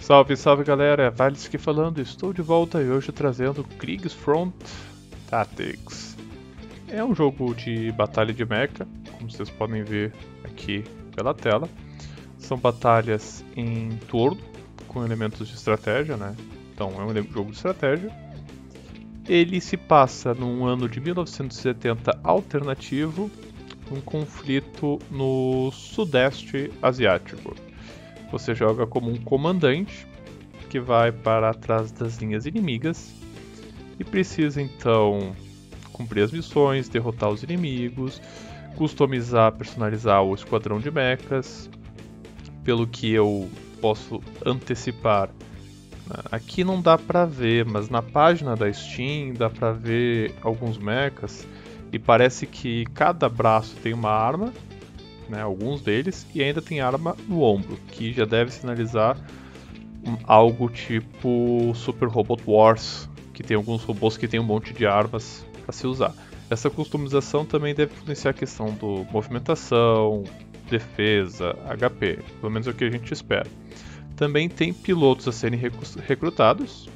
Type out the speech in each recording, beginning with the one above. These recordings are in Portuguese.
Salve, salve galera, Vales aqui falando, estou de volta e hoje trazendo Kriegsfront Tactics. É um jogo de batalha de mecha, como vocês podem ver aqui pela tela. São batalhas em turno, com elementos de estratégia, né? Então é um jogo de estratégia. Ele se passa num ano de 1970 alternativo, um conflito no Sudeste Asiático. Você joga como um comandante que vai para trás das linhas inimigas e precisa então cumprir as missões, derrotar os inimigos, customizar, personalizar o esquadrão de mechas. Pelo que eu posso antecipar, aqui não dá pra ver, mas na página da Steam dá pra ver alguns mechas e parece que cada braço tem uma arma, né, alguns deles, e ainda tem arma no ombro, que já deve sinalizar algo tipo Super Robot Wars, que tem alguns robôs que tem um monte de armas para se usar. Essa customização também deve influenciar a questão do movimentação, defesa, HP, pelo menos é o que a gente espera. Também tem pilotos a serem recrutados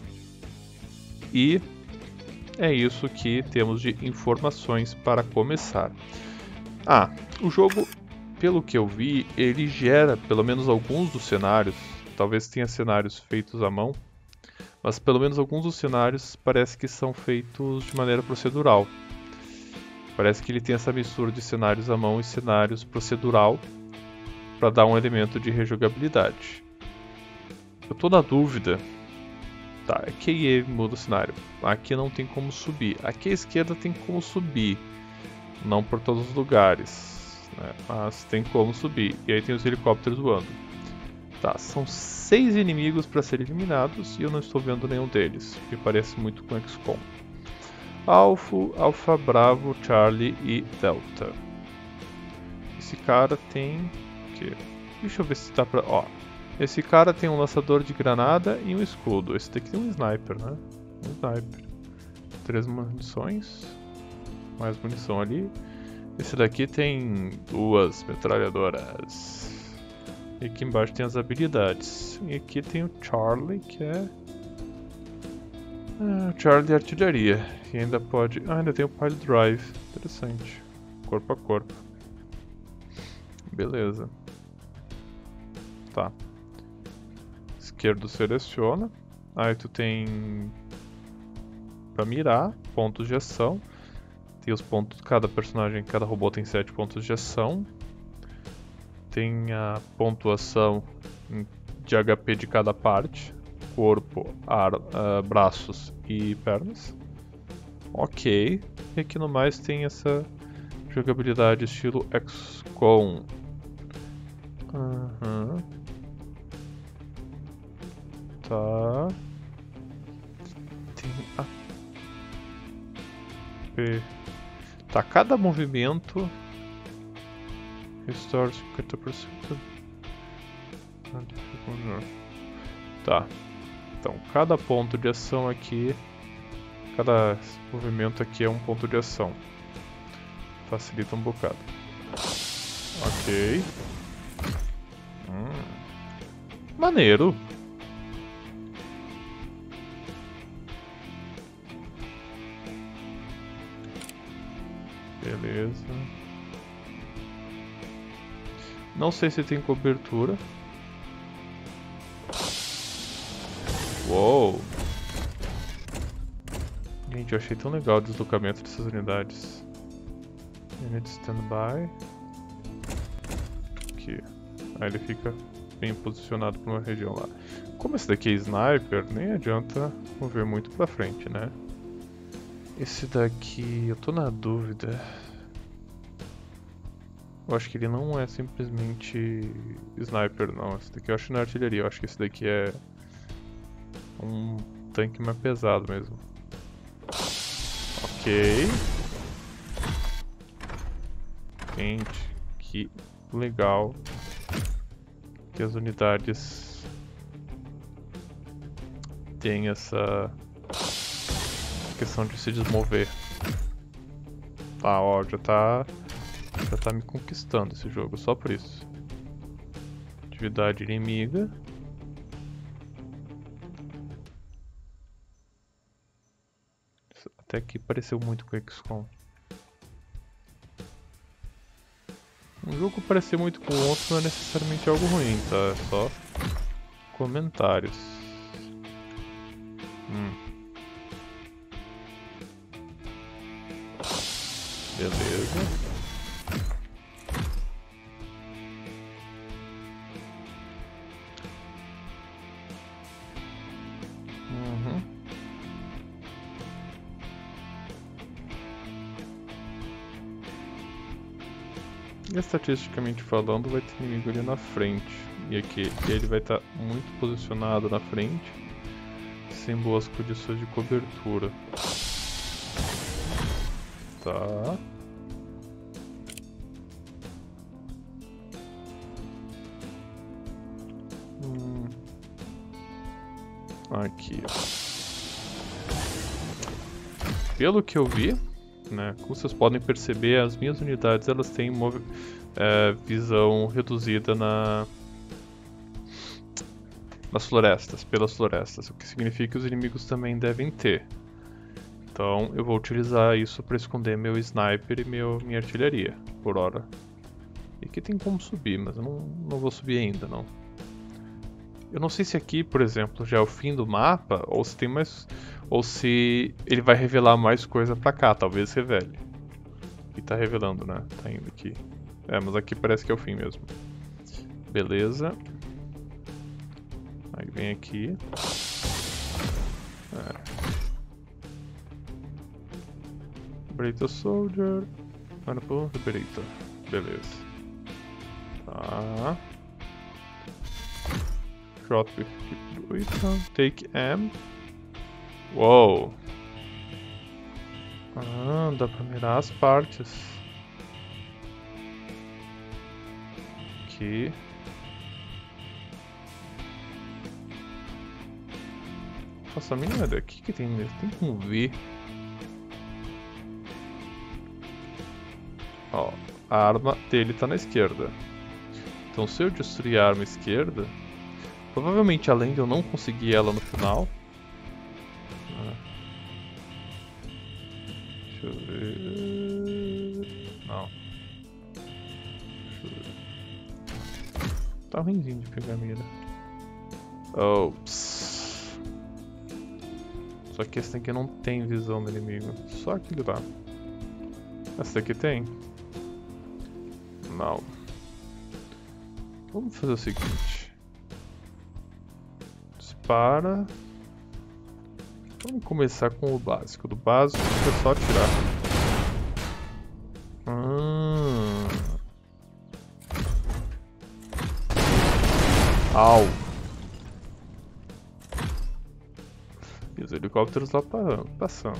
e é isso que temos de informações para começar. O jogo, pelo que eu vi, ele gera pelo menos alguns dos cenários, talvez tenha cenários feitos à mão, mas pelo menos alguns dos cenários parece que são feitos de maneira procedural. Parece que ele tem essa mistura de cenários à mão e cenários procedural para dar um elemento de rejogabilidade. Eu tô na dúvida. Tá, aqui muda o cenário. Aqui não tem como subir. Aqui à esquerda tem como subir. Não por todos os lugares, né? Mas tem como subir. E aí tem os helicópteros voando. Tá, são 6 inimigos para serem eliminados e eu não estou vendo nenhum deles. Me parece muito com XCOM. Alpha, Bravo, Charlie e Delta. Esse cara tem... o quê? Deixa eu ver se dá pra... esse cara tem um lançador de granada e um escudo. Esse daqui tem um sniper, né? Um sniper. 3 munições. Mais munição ali. Esse daqui tem 2 metralhadoras. E aqui embaixo tem as habilidades. E aqui tem o Charlie, que é... Charlie de artilharia. E ainda pode... ainda tem o Pile Drive. Interessante. Corpo a corpo. Beleza. Tá. Esquerdo seleciona. Aí tu tem... pra mirar. Pontos de ação. Tem os pontos... cada personagem, cada robô tem 7 pontos de ação. Tem a pontuação de HP de cada parte. Corpo, braços e pernas. Ok. E aqui no mais tem essa jogabilidade estilo XCOM. Tá. Tem a P. Tá, cada movimento restore 50%. Tá. Então, cada ponto de ação aqui, cada movimento aqui é um ponto de ação. Facilita um bocado. Ok. Maneiro. Beleza. Não sei se tem cobertura. Uou! Gente, eu achei tão legal o deslocamento dessas unidades. Unit standby. Aqui. Aí ele fica bem posicionado para uma região lá. Como esse daqui é sniper, nem adianta mover muito pra frente, né? Esse daqui, eu tô na dúvida. Eu acho que ele não é simplesmente sniper, não. Esse daqui eu acho na artilharia. Eu acho que esse daqui é um tanque mais pesado mesmo. Ok. Gente, que legal que as unidades têm essa questão de se desmover. Tá, ó, já tá me conquistando esse jogo, só por isso. Atividade inimiga. até aqui pareceu muito com XCOM. Um jogo parecer muito com o outro não é necessariamente algo ruim, tá? É só comentários. Beleza. Estatisticamente falando, vai ter inimigo ali na frente. E aqui ele vai estar muito posicionado na frente, sem boas condições de cobertura. Tá. Aqui, ó. Pelo que eu vi, né, como vocês podem perceber, as minhas unidades elas têm visão reduzida nas florestas, pelas florestas, o que significa que os inimigos também devem ter. Então eu vou utilizar isso para esconder meu sniper e minha artilharia, por hora. E aqui tem como subir, mas eu não vou subir ainda, não. Eu não sei se aqui, por exemplo, já é o fim do mapa, ou se tem mais... Ou se ele vai revelar mais coisa pra cá, talvez revele. E tá revelando, né? Tá indo aqui. É, mas aqui parece que é o fim mesmo. Beleza. Aí vem aqui. Liberator Soldier. Manipul, Liberator. Beleza. Tá. Shot with Liberator. Take M. Uou! Ah, dá pra mirar as partes. Aqui. Nossa, a minha daqui que tem como ver. Ó, a arma dele tá na esquerda. Então se eu destruir a arma esquerda, provavelmente além de eu não conseguir ela no final. Deixa eu ver. Não. Deixa eu ver. Tá ruimzinho de pegar a mira. Ops. Só que esse daqui não tem visão do inimigo. Só aquele lá. Esse daqui tem? Não. Vamos fazer o seguinte. Dispara. Vamos começar com o básico. Do básico é só atirar. Au! E os helicópteros lá passando.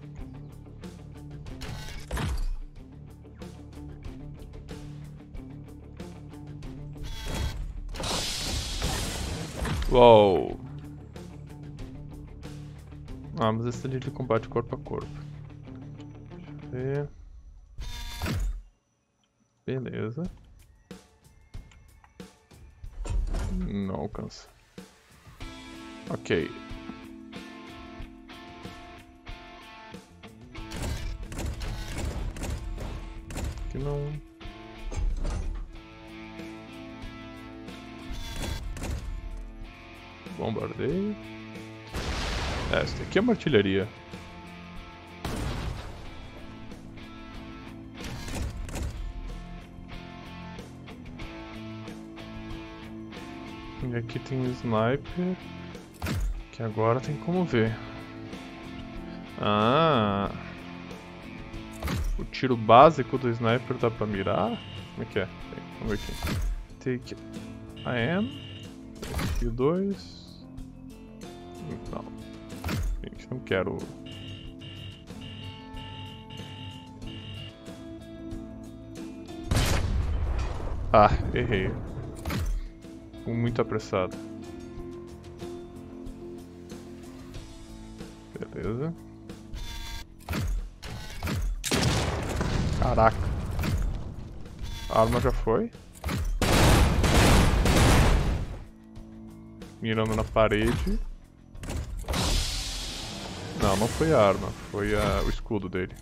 Uou! Ah, mas esse ali de combate corpo a corpo. Deixa eu ver. Beleza. Não alcança. Ok. Aqui não. Bombardeio. Esta aqui é uma artilharia. E aqui tem um sniper, que agora tem como ver. Ah, o tiro básico do sniper dá pra mirar? Como é que é? Vamos ver aqui. Take AM. Aqui 2. Não. Gente, não quero. Ah, errei. Fui muito apressado. Beleza. Caraca. A arma já foi. Mirando na parede. Não, não foi a arma, foi o escudo dele.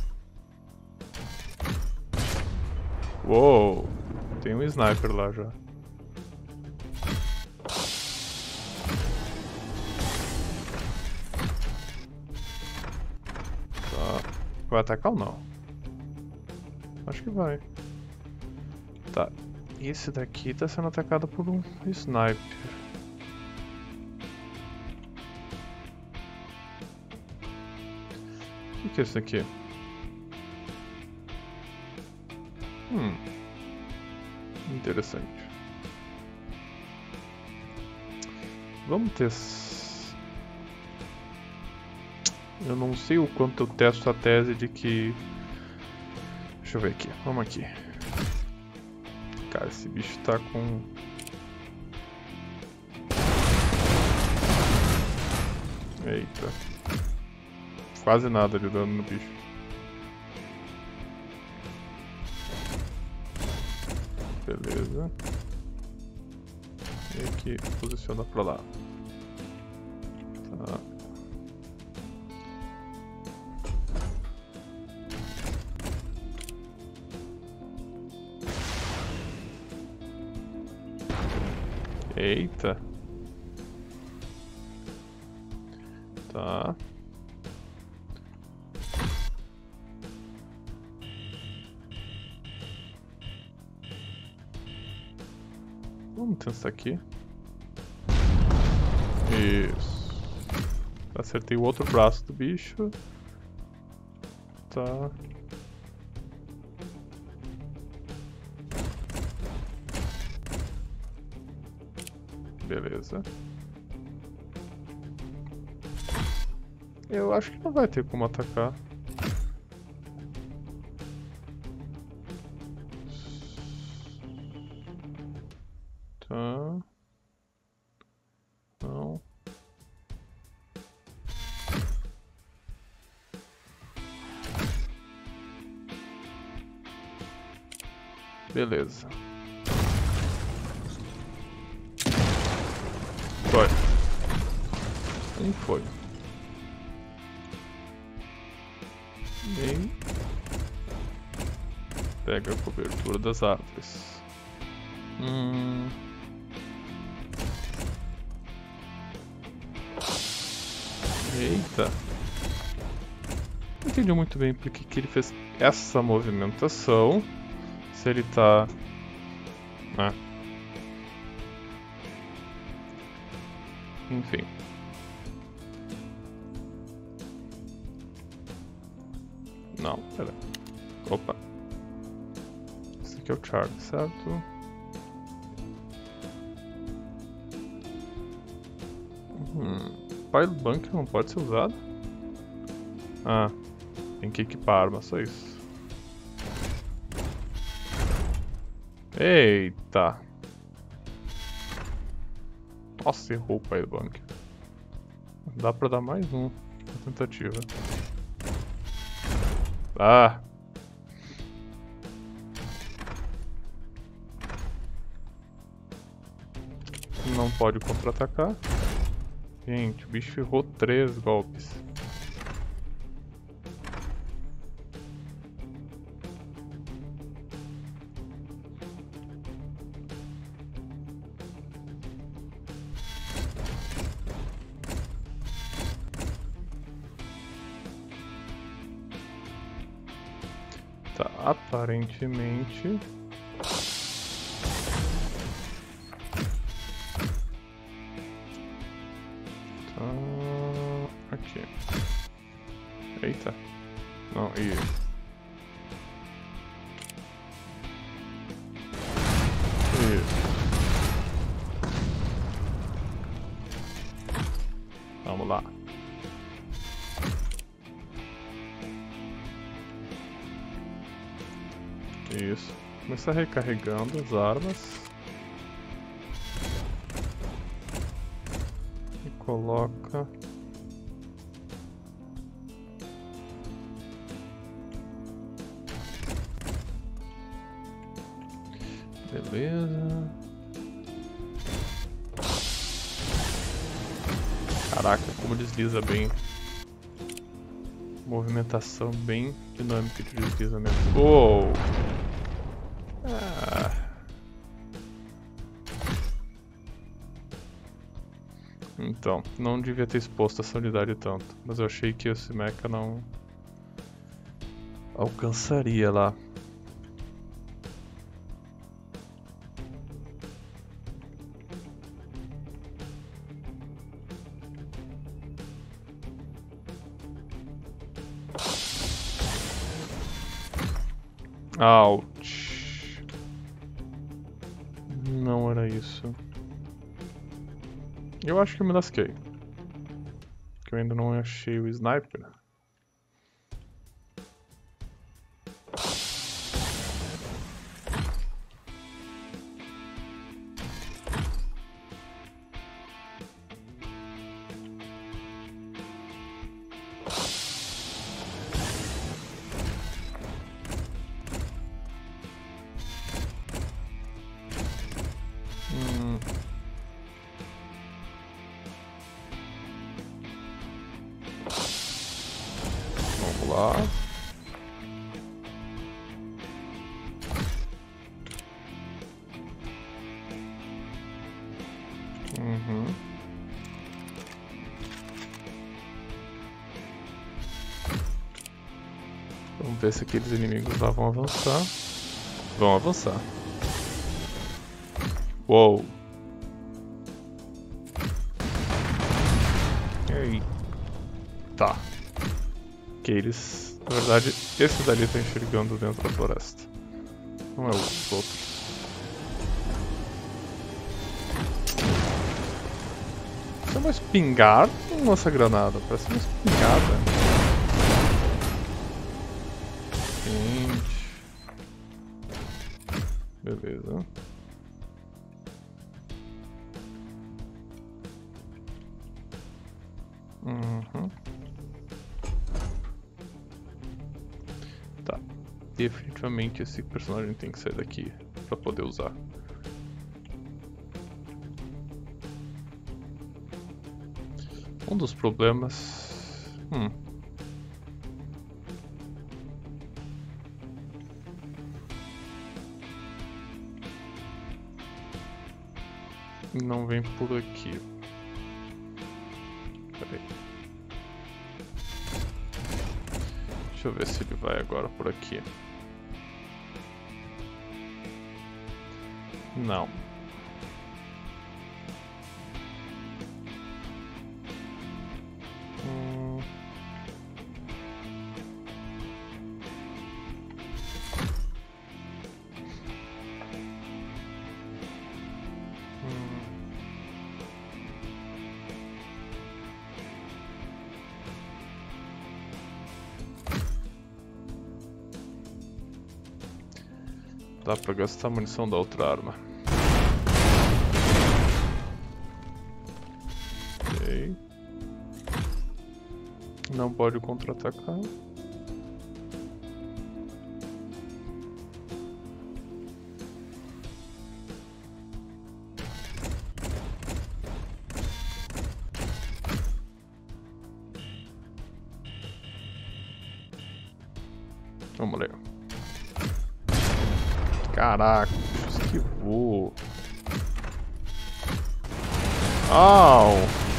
Uou! Tem um sniper lá já. Tá. Vai atacar ou não? Acho que vai. Tá. Esse daqui tá sendo atacado por um sniper. O que é isso aqui? Interessante. Vamos testar. Eu não sei o quanto eu testo a tese de que... Deixa eu ver aqui. Vamos aqui. Cara, esse bicho tá com... Eita. Quase nada de dano no bicho. Beleza. E aqui, posiciona pra lá. Tá. Eita. Tá. Vamos testar aqui. Isso. Acertei o outro braço do bicho. Tá. Beleza. Eu acho que não vai ter como atacar. Tá. Não. Beleza. Foi. Um foi. E pega a cobertura das árvores. Eita. Não entendi muito bem por que ele fez essa movimentação. Se ele tá... Ah. Enfim. Não, pera. Opa. Esse aqui é o Charlie, certo? Pile Bunker não pode ser usado? Ah, tem que equipar a arma, só isso. Eita! Nossa, errou o Pile Bunker. Dá pra dar mais um na tentativa. Ah! Não pode contra-atacar. Gente, o bicho errou 3 golpes. Tá, aparentemente... Aqui. Eita. Não, isso. Vamos lá. Isso. Começar recarregando as armas. E coloca... Beleza. Caraca, como desliza bem. movimentação bem dinâmica de deslizamento. Uou! Ah. Então, não devia ter exposto essa unidade tanto, mas eu achei que esse mecha não alcançaria lá. Ouch. Não era isso. Eu acho que eu me lasquei. Que eu ainda não achei o sniper. Vamos lá. Vamos ver se aqueles inimigos lá vão avançar. Vão avançar. Uou! Ei. Tá. Que eles... Na verdade, esse dali tá enxergando dentro da floresta. Não é os outros. Isso é uma espingarda ou uma lança-granada? Parece uma espingarda. Gente. Beleza. Tá. Definitivamente esse personagem tem que sair daqui pra poder usar. Um dos problemas... Não vem por aqui. Peraí. Deixa eu ver se ele vai agora por aqui. Não. Dá pra gastar a munição da outra arma. Ok. Não pode contra-atacar. Vamos ler. Caraca, esquivou. Au!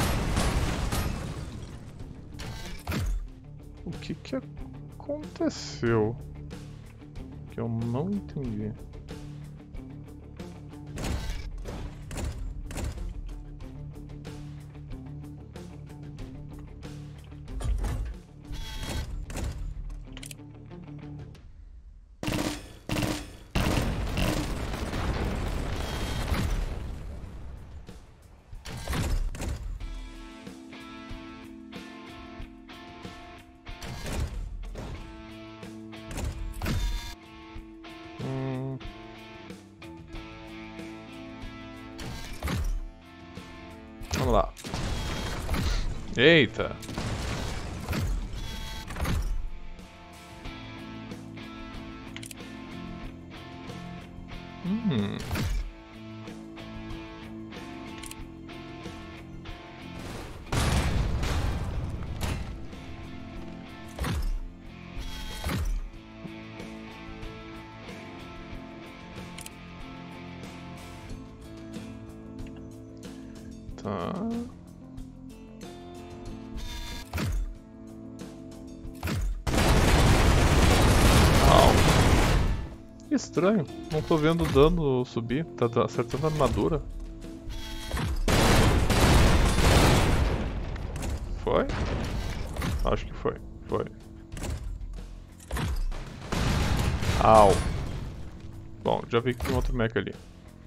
O que aconteceu? Que eu não entendi. Vamos lá. Eita. Tá. Au. Estranho, não tô vendo o dano subir, tá acertando a armadura. Foi? Acho que foi. Foi. Au. Bom, já vi que tem outro mecha ali.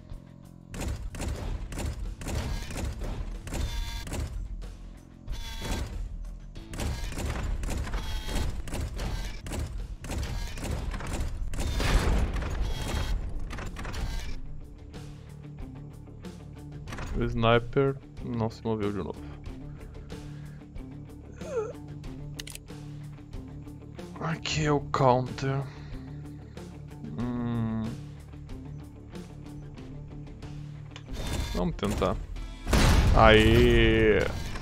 O sniper não se moveu de novo. Aqui é o counter. Vamos tentar. Aê!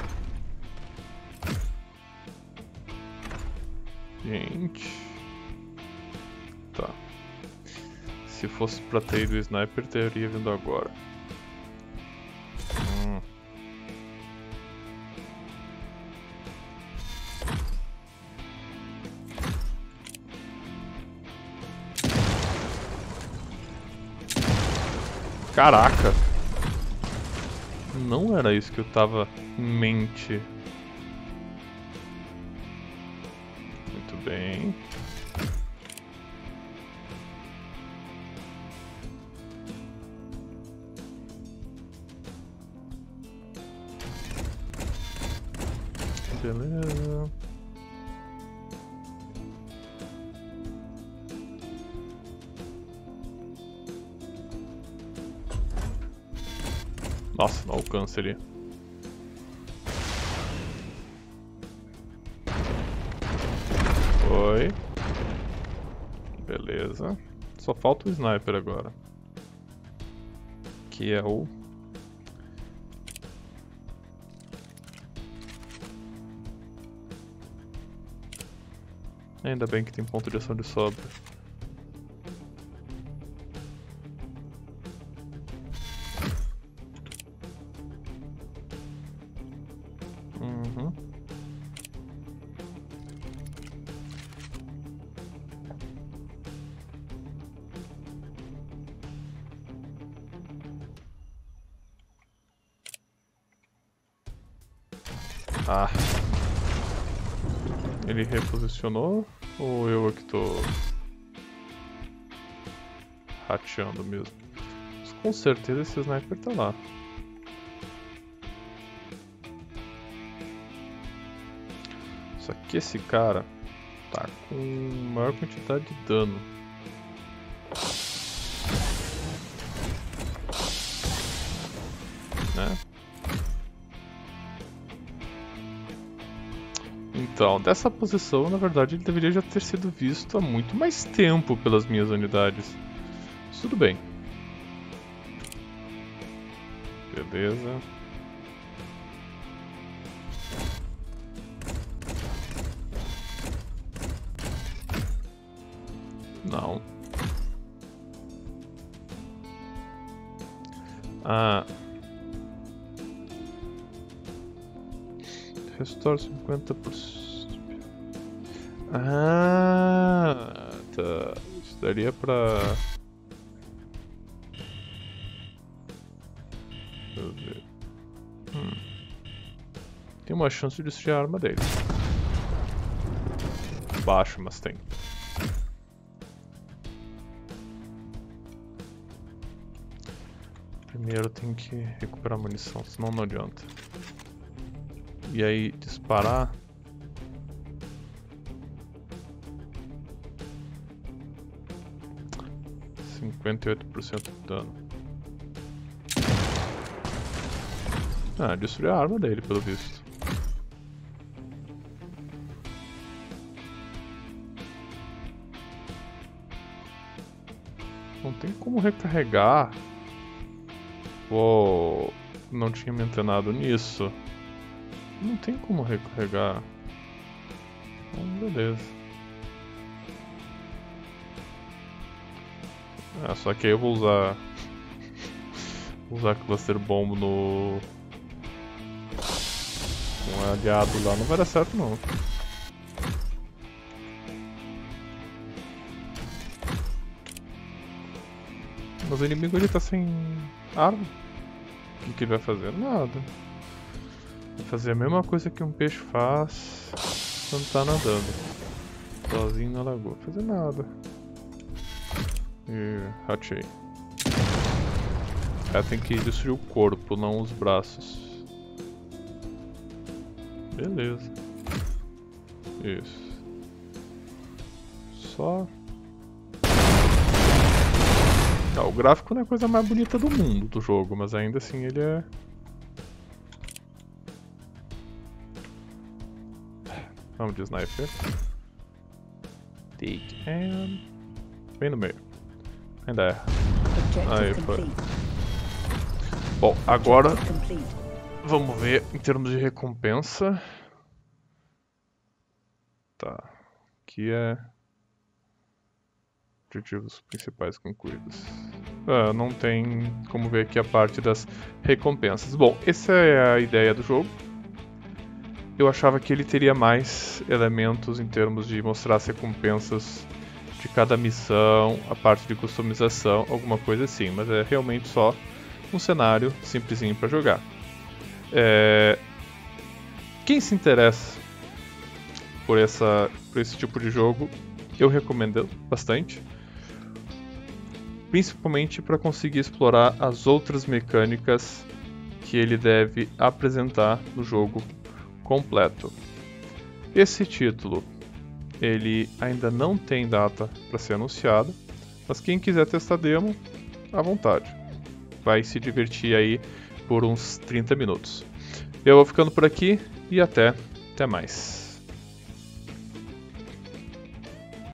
Gente. Tá. Se fosse pra ter ido o sniper, teria vindo agora. Caraca! Não era isso que eu tava em mente. Muito bem. Beleza. Nossa, não alcança ali. Foi. Beleza. Só falta o sniper agora. Que é o... Ainda bem que tem ponto de ação de sobra. Ah. Ele reposicionou ou eu que tô rateando mesmo? Mas com certeza esse sniper tá lá. Só que esse cara tá com maior quantidade de dano. Né? Então, dessa posição, na verdade, ele deveria já ter sido visto há muito mais tempo pelas minhas unidades. Mas tudo bem. Beleza. Não. Ah. Restore 50%. Ah, tá. Isso daria pra... Deixa eu ver. Tem uma chance de destruir a arma dele. Baixo, mas tem. Primeiro tem que recuperar a munição, senão não adianta. E aí disparar. %58 de dano. Ah, destruiu a arma dele, pelo visto. Não tem como recarregar. Uou, não tinha me antenado nisso. Não tem como recarregar. Beleza. Só que aí eu vou usar cluster bomb no aliado lá não vai dar certo não. Mas o inimigo ele tá sem arma. O que ele vai fazer? Nada. Vai fazer a mesma coisa que um peixe faz quando tá nadando. Sozinho na lagoa. Fazer nada. E rachei. Ela tem que destruir o corpo, não os braços. Beleza. Isso. Só... Ah, o gráfico não é a coisa mais bonita do mundo do jogo, mas ainda assim ele é... Vamos de sniper. Take and... Bem no meio. Ainda erra. Aí foi. Bom, agora vamos ver em termos de recompensa. Tá. Aqui é... Objetivos principais concluídos. Ah, não tem como ver aqui a parte das recompensas. Bom, essa é a ideia do jogo. Eu achava que ele teria mais elementos em termos de mostrar as recompensas de cada missão, a parte de customização, alguma coisa assim. Mas é realmente só um cenário simplesinho para jogar. Quem se interessa por esse tipo de jogo, eu recomendo bastante. Principalmente para conseguir explorar as outras mecânicas que ele deve apresentar no jogo completo. Esse título, ele ainda não tem data para ser anunciado, mas quem quiser testar demo, à vontade. Vai se divertir aí por uns 30 minutos. Eu vou ficando por aqui e até mais.